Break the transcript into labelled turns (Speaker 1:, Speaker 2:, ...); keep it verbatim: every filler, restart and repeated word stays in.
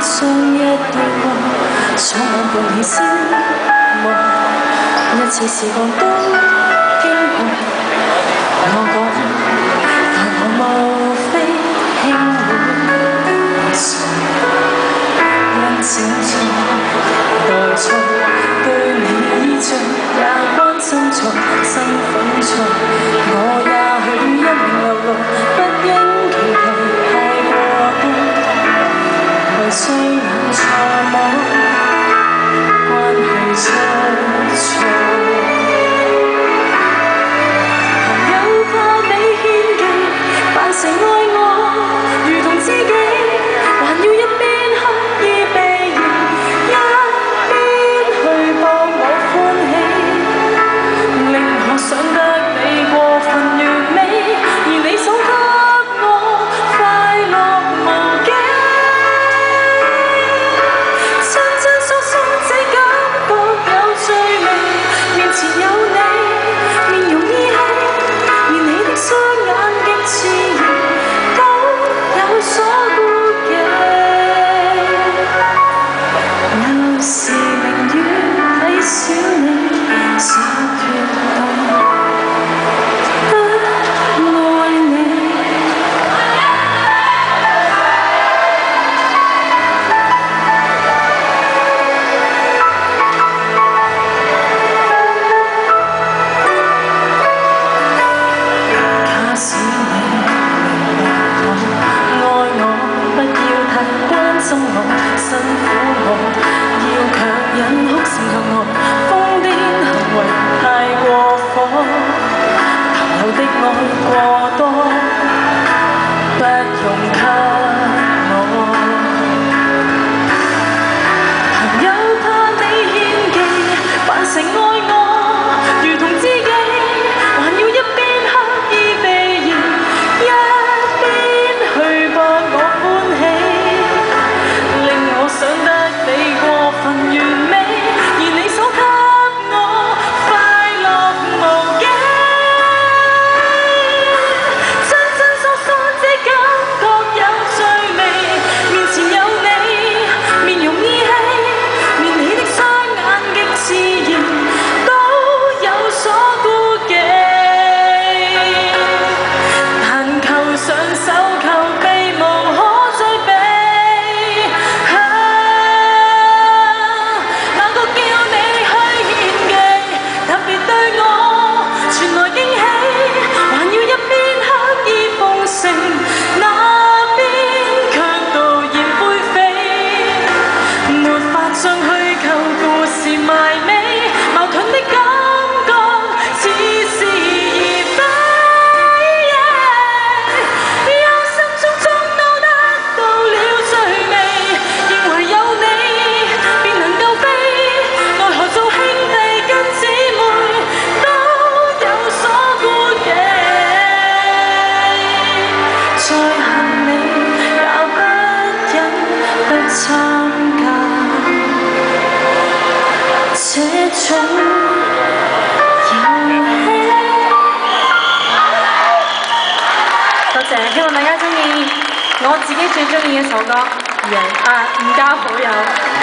Speaker 1: 雙一對過，坐望伴你消磨，一切時光都經過。我講，但我無非輕會傻，因小錯代錯，對你衣著也關心錯，身份錯，我也許一名嘍囉，不應祈求太過多，為雙眼錯摸，關係出錯。朋友怕你獻技，扮成愛我，如同知己，還要一邊刻意避嫌，一邊去博我歡喜，令我想得你過分完美，而你所給我快樂無幾。親親疏疏這感覺有趣味，面前有你，面容依稀，而你的雙眼極自然都有所顧忌。有時寧願睇小你，灑脫到不愛你。假使你明白我，愛我，不要太關心我，辛苦我，要強忍哭成恆河，瘋癲行為太過火，朋友的愛過多，不用給我。朋友怕你獻技，扮成愛我，如同知己，還要一邊刻意避嫌，一邊去博我歡喜，令我想得你過分完美，而你所給我快樂無幾。親親疏疏這感覺有趣味，面前有你，面容依稀，連你的雙眼極自然都有所顧忌，但扣上手扣避無可再避。啊，哪個叫你去獻技，特別對我傳來驚喜，還要一邊刻意奉承，那邊卻導言灰飛，沒法將虛構故事埋尾，矛盾的感覺似是而非。有心匆匆都得到了趣味，認為有你便能夠飛，奈何做兄弟跟姊妹都有所顧忌，再恨你也不忍不參加這種遊戲。多謝，希望大家中意我自己最中意嘅首歌《人啊誤交好友》。